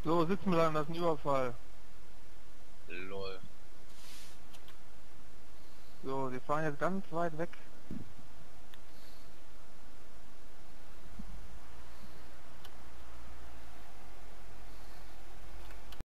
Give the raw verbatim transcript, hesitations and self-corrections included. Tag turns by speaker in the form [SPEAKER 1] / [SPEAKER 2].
[SPEAKER 1] So, sitzen bleiben, das ist ein Überfall.
[SPEAKER 2] Lol.
[SPEAKER 1] So, wir fahren jetzt ganz weit weg